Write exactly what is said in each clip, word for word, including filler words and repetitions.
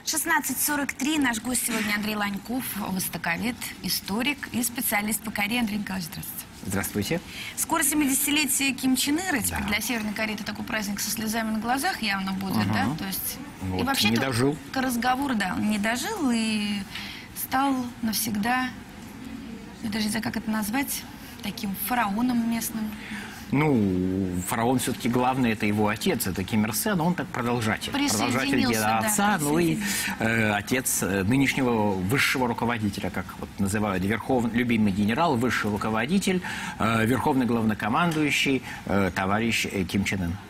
шестнадцать сорок три. Наш гость сегодня Андрей Ланьков, востоковед, историк и специалист по Корее. Андрей Николаевич, здравствуйте. Здравствуйте. Скоро семидесятилетие Ким Чен Ира. Теперь Да. для Северной Кореи это такой праздник со слезами на глазах явно будет, угу. да? То есть... Вот, и вообще не дожил. разговор, да, он не дожил и стал навсегда, я даже не знаю, как это назвать, таким фараоном местным. Ну, фараон все-таки главный, это его отец, это Ким Ир Сен, он так продолжатель. Продолжатель деда да, отца, ну и э, отец нынешнего высшего руководителя, как вот называют, верхов... любимый генерал, высший руководитель, э, верховный главнокомандующий, э, товарищ э, Ким Чен Ын.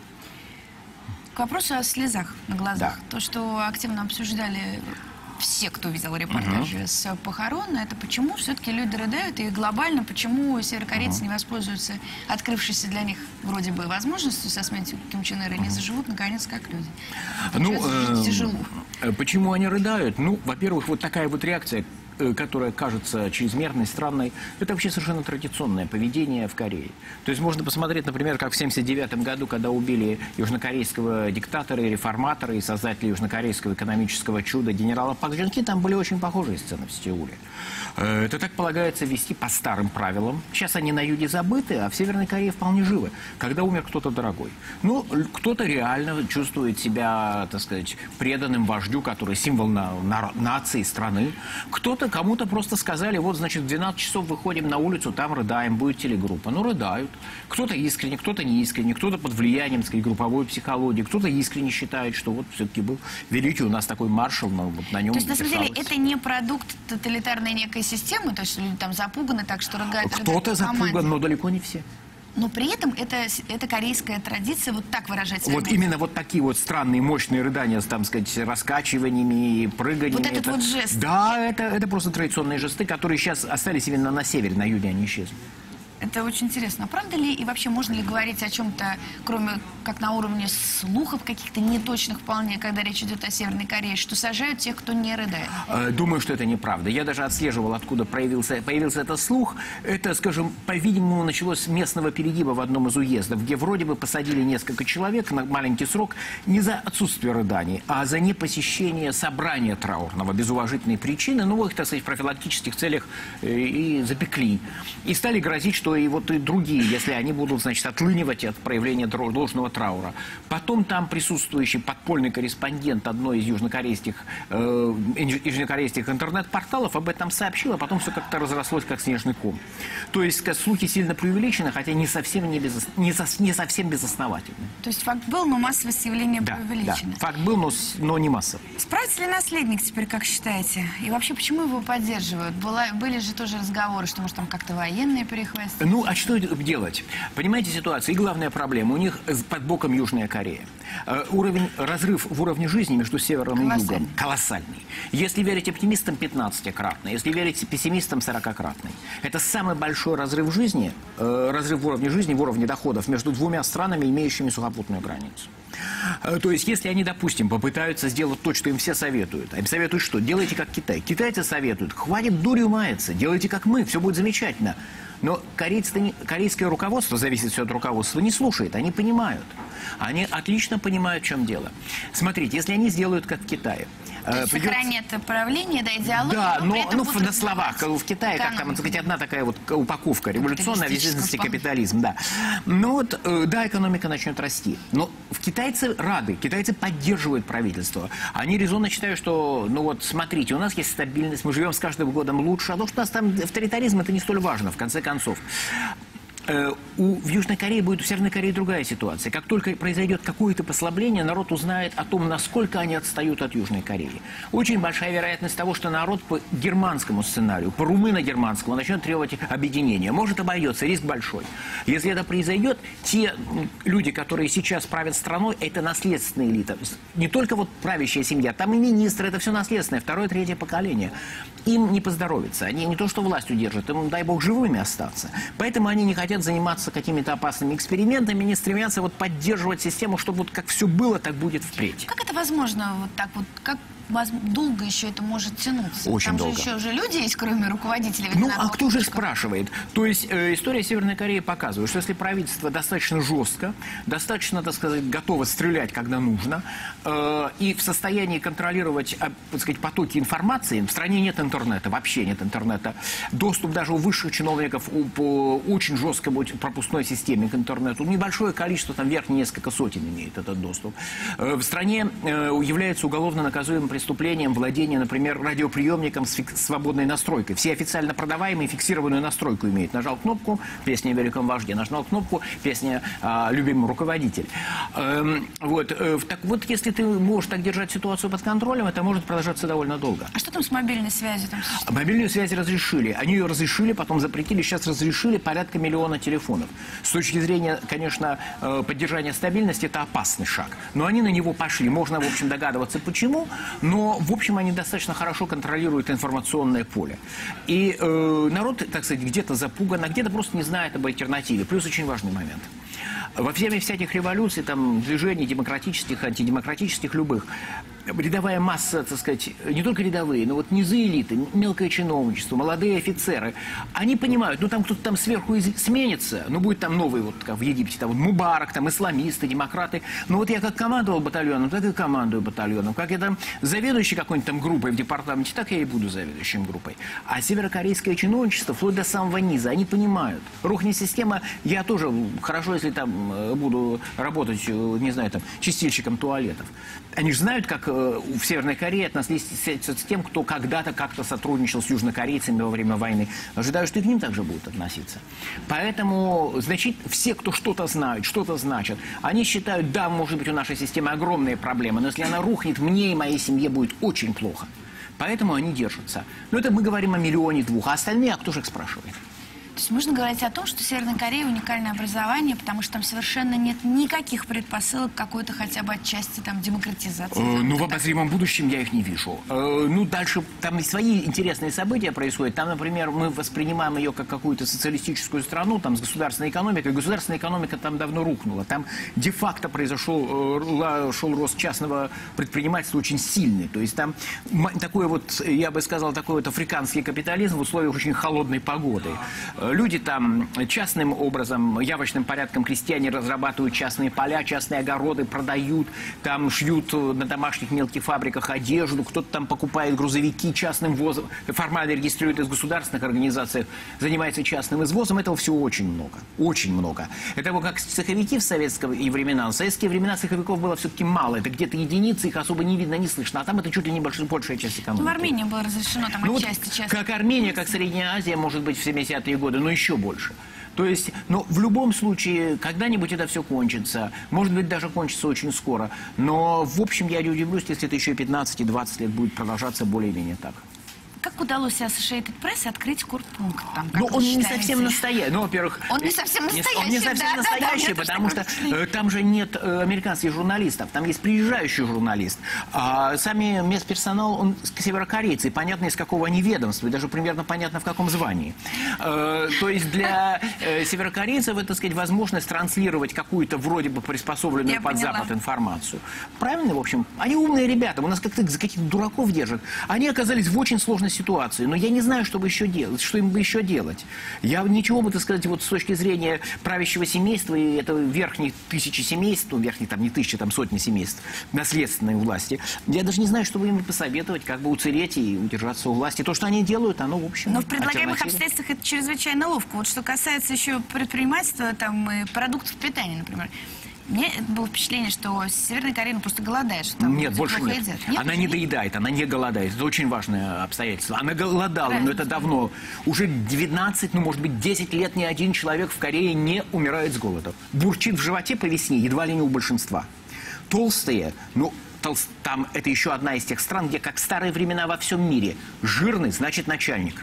К вопросу о слезах на глазах. Да. То, что активно обсуждали все, кто видел репортажи uh-huh. с похорон, это почему все-таки люди рыдают, и глобально, почему северокорейцы uh-huh. не воспользуются открывшейся для них вроде бы возможностью со смертью Ким Чен Ира, uh-huh. не заживут, наконец, как люди. Ну, э- тяжело. Почему они рыдают? Ну, во-первых, вот такая вот реакция, которая кажется чрезмерной, странной, это вообще совершенно традиционное поведение в Корее. То есть можно посмотреть, например, как в семьдесят девятом году, когда убили южнокорейского диктатора и реформатора, и создателя южнокорейского экономического чуда генерала Пак Джин Хи, там были очень похожие сцены в Сеуле. Это так полагается вести по старым правилам. Сейчас они на юге забыты, а в Северной Корее вполне живы. Когда умер кто-то дорогой. Ну, кто-то реально чувствует себя, так сказать, преданным вождю, который символ на, на, нации, страны. Кто-то кому-то просто сказали, вот, значит, в двенадцать часов выходим на улицу, там рыдаем, будет телегруппа. Ну, рыдают. Кто-то искренне, кто-то не искренне, кто-то под влиянием, так сказать, групповой психологии, кто-то искренне считает, что вот все-таки был великий у нас такой маршал, но вот на нем. То есть, на самом деле, это не продукт тоталитарной некой системы, то есть люди там запуганы так, что рыдают. Кто-то запуган, но далеко не все. Но при этом это, это корейская традиция вот так выражать свои Вот эмоции. именно вот такие вот странные, мощные рыдания с, там сказать, раскачиваниями и прыганиями. Вот этот это, вот жест. Да, это, это просто традиционные жесты, которые сейчас остались именно на севере, на юге они исчезли. Это очень интересно. Правда ли и вообще можно ли говорить о чем-то, кроме как на уровне слухов, каких-то неточных вполне, когда речь идет о Северной Корее, что сажают тех, кто не рыдает? Думаю, что это неправда. Я даже отслеживал, откуда появился, появился этот слух. Это, скажем, по-видимому, началось с местного перегиба в одном из уездов, где вроде бы посадили несколько человек на маленький срок не за отсутствие рыданий, а за непосещение собрания траурного, без уважительной причины. Ну, их, так сказать, в профилактических целях и запекли. И стали грозить, что и вот и другие, если они будут, значит, отлынивать от проявления должного траура. Потом там присутствующий подпольный корреспондент одной из южнокорейских, э, южнокорейских интернет-порталов об этом сообщил, а потом все как-то разрослось, как снежный ком. То есть слухи сильно преувеличены, хотя не совсем, не без, не со, не совсем безосновательны. То есть факт был, но массовость явления да, преувеличена. Да, факт был, но, но не массовый. Справится ли наследник теперь, как считаете? И вообще, почему его поддерживают? Была, были же тоже разговоры, что, может, там как-то военные перехватили? Ну, а что делать? Понимаете ситуацию? И главная проблема. У них под боком Южная Корея. Э, уровень, разрыв в уровне жизни между севером и югом колоссальный. Если верить оптимистам, пятнадцатикратный. Если верить пессимистам, сорокакратный. Это самый большой разрыв жизни, э, разрыв в уровне жизни, в уровне доходов между двумя странами, имеющими сухопутную границу. Э, то есть, если они, допустим, попытаются сделать то, что им все советуют. А им советуют что? Делайте как Китай. Китайцы советуют, хватит дурью маяться, делайте как мы, все будет замечательно. Но корейцы, корейское руководство, зависит все от руководства, не слушает, они понимают. Они отлично понимают, в чем дело. Смотрите, если они сделают как в Китае. То есть придется... сохранят правление, да, идеологию, да, но, но, но на словах, в Китае, как там, так сказать, одна такая вот упаковка, революционная, в действительности капитализм, да. Ну вот, да, экономика начнет расти. Но в китайцы рады, китайцы поддерживают правительство. Они резонно считают, что, ну вот, смотрите, у нас есть стабильность, мы живем с каждым годом лучше, а то, что у нас там авторитаризм, это не столь важно, в конце концов. У, в Южной Корее будет, в Северной Корее другая ситуация. Как только произойдет какое-то послабление, народ узнает о том, насколько они отстают от Южной Кореи. Очень большая вероятность того, что народ по германскому сценарию, по румыно-германскому начнет требовать объединения. Может, обойдется, риск большой. Если это произойдет, те люди, которые сейчас правят страной, это наследственная элита. Не только вот правящая семья, там и министры, это все наследственное, второе, третье поколение. Им не поздоровится. Они не то, что власть удержат, им, дай бог, живыми остаться. Поэтому они не хотят заниматься какими-то опасными экспериментами, не стремятся вот поддерживать систему, чтобы вот как все было, так будет впредь. Как это возможно? Вот так вот, как долго еще это может тянуться? Очень Там долго. же еще уже люди есть, кроме руководителей. Ну, а кто же спрашивает? То есть э, история Северной Кореи показывает, что если правительство достаточно жестко, достаточно, так сказать, готово стрелять, когда нужно, э, и в состоянии контролировать, э, так сказать, потоки информации, в стране нет интернета, вообще нет интернета, доступ даже у высших чиновников у, по очень жесткой пропускной системе к интернету, небольшое количество, там верхние несколько сотен имеет этот доступ. Э, в стране э, является уголовно наказуемым преступлением владение, например, радиоприемником с свободной настройкой. Все официально продаваемые фиксированную настройку имеют. Нажал кнопку, песня о великом вожде. Нажал кнопку, песня о любимом руководителе. Эм, вот. Э, так вот, если ты можешь так держать ситуацию под контролем, это может продолжаться довольно долго. А что там с мобильной связью? Там Мобильную связь разрешили. Они ее разрешили, потом запретили. Сейчас разрешили порядка миллиона телефонов. С точки зрения, конечно, поддержания стабильности, это опасный шаг. Но они на него пошли. Можно, в общем, догадываться, почему. Но, в общем, они достаточно хорошо контролируют информационное поле. И э, народ, так сказать, где-то запуган, а где-то просто не знает об альтернативе. Плюс очень важный момент. Во время всяких революций, там, движений демократических, антидемократических, любых, рядовая масса, так сказать, не только рядовые, но вот низы элиты, мелкое чиновничество, молодые офицеры, они понимают, ну там кто-то там сверху сменится, ну будет там новый, вот как в Египте, там вот Мубарак, там исламисты, демократы, ну вот я как командовал батальоном, так и командую батальоном, как я там заведующий какой-нибудь там группой в департаменте, так я и буду заведующим группой. А северокорейское чиновничество, вплоть до самого низа, они понимают, рухнет система, я тоже хорошо, если там буду работать, не знаю, там, чистильщиком туалетов. Они же знают, как в Северной Корее относились с тем, кто когда-то как-то сотрудничал с южнокорейцами во время войны. Ожидаю, что и к ним также будут относиться. Поэтому, значит, все, кто что-то знают, что-то значит, они считают, да, может быть, у нашей системы огромные проблемы, но если она рухнет, мне и моей семье будет очень плохо. Поэтому они держатся. Но это мы говорим о миллионе двух, а остальные, а кто же их спрашивает? То есть можно говорить о том, что в Северной Корее уникальное образование, потому что там совершенно нет никаких предпосылок какой-то хотя бы отчасти там демократизации. Э, ну, в обозримом будущем я их не вижу. Э, ну, дальше там и свои интересные события происходят. Там, например, мы воспринимаем ее как какую-то социалистическую страну, там, с государственной экономикой. Государственная экономика там давно рухнула. Там де-факто произошел э, шел рост частного предпринимательства очень сильный. То есть там такой вот, я бы сказал, такой вот африканский капитализм в условиях очень холодной погоды. Люди там частным образом, явочным порядком, крестьяне разрабатывают частные поля, частные огороды, продают, там шьют на домашних мелких фабриках одежду, кто-то там покупает грузовики частным ввозом, формально регистрирует из государственных организаций, занимается частным извозом. Этого всего очень много, очень много. Это вот как цеховики в советские времена. В советские времена цеховиков было все-таки мало, это где-то единицы, их особо не видно, не слышно, а там это чуть ли не большая, большая часть экономики. Ну, в Армении было разрешено там ну, отчасти вот, часто. как Армения, как Средняя Азия, может быть, в семидесятые годы, но еще больше. То есть, ну, в любом случае, когда-нибудь это все кончится. Может быть, даже кончится очень скоро. Но, в общем, я не удивлюсь, если это еще пятнадцать и двадцать лет будет продолжаться более-менее так. Как удалось Associated Press открыть корпункт там? Ну, он не совсем настоящий. Ну, во-первых, он не совсем настоящий. Он не совсем да, настоящий, да, да, потому что э, там же нет э, американских журналистов, там есть приезжающий журналист. А сами местперсонал, он северокорейцы, понятно, из какого они ведомства, и даже примерно понятно, в каком звании. Э, то есть для э, северокорейцев это, так сказать, возможность транслировать какую-то вроде бы приспособленную Я под поняла. Запад информацию. Правильно, в общем? Они умные ребята, у нас как-то за каких-то дураков держат. Они оказались в очень сложной ситуации, но я не знаю, что бы еще делать, что им бы еще делать. Я ничего бы, так сказать, вот с точки зрения правящего семейства, и это верхних тысячи семейств, ну, верхних там не тысячи, там сотни семейств, наследственной власти, я даже не знаю, что бы им посоветовать, как бы уцелеть и удержаться у власти. То, что они делают, оно, в общем, но в предлагаемых альтернатива. обстоятельствах это чрезвычайно ловко. Вот что касается еще предпринимательства, там, и продуктов питания, например. Мне было впечатление, что Северная Корея ну, просто голодает. Что там нет, больше нет. Едят. нет. Она не доедает, она не голодает. Это очень важное обстоятельство. Она голодала, Правильно. но это давно. Уже двенадцать, ну, может быть, десять лет ни один человек в Корее не умирает с голода. Бурчит в животе по весне, едва ли не у большинства. Толстые, ну, толст... там это еще одна из тех стран, где, как в старые времена во всем мире, жирный значит начальник.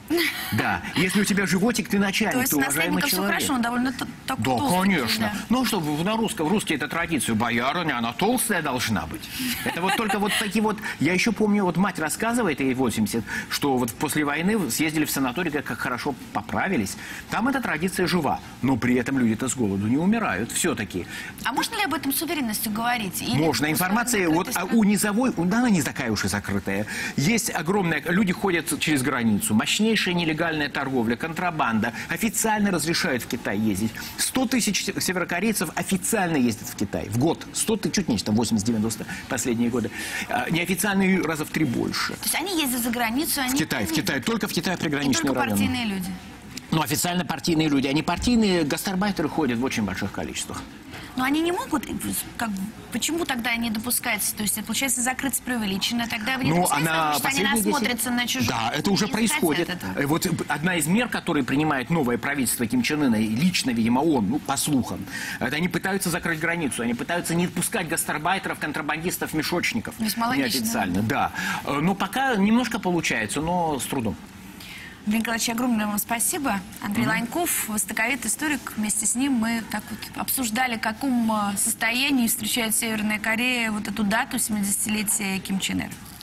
Да, если у тебя животик, ты начальник, То есть ты уважаемый наследников все человек. хорошо, он довольно т- такой Да, толстый, конечно. да. Ну, что на русском, в русской это традиция. Боярыня, она толстая должна быть. Это вот только вот такие вот... Я еще помню, вот мать рассказывает, ей восемьдесят, что вот после войны съездили в санаторий, как, как хорошо поправились. Там эта традиция жива. Но при этом люди-то с голоду не умирают все-таки. А можно ли об этом с уверенностью говорить? Или Можно. Информация вот а у низовой, да, она не такая уж и закрытая. Есть огромная... Люди ходят через границу. Мощнейшая нелегальная торговля, контрабанда. Официально разрешают в Китай ездить. сто тысяч северокорейцев официально ездят в Китай. В год. сто тысяч, чуть меньше, там восемьдесят-девяносто последние годы. А, неофициальные раза в три больше. То есть они ездят за границу, они... В Китай, в Китай. Только в Китай И приграничные только районы. партийные люди. Ну, официально партийные люди. Они партийные гастарбайтеры ходят в очень больших количествах. Но они не могут, как, почему тогда не допускается? То есть, это, получается, закрыться преувеличенно, тогда вы не Ну, допускаете, она потому что они последние насмотрятся на чужих. Да, это уже и происходит. захотят этого. Вот одна из мер, которые принимает новое правительство Ким Чен Ына, и лично, видимо, он, ну, по слухам, это они пытаются закрыть границу, они пытаются не пускать гастарбайтеров, контрабандистов, мешочников. Весьма логично. Неофициально, да. Но пока немножко получается, но с трудом. Андрей Николаевич, огромное вам спасибо. Андрей mm-hmm. Ланьков, востоковед, историк. Вместе с ним мы так вот обсуждали, в каком состоянии встречает Северная Корея вот эту дату семидесятилетия Ким Чен Ира.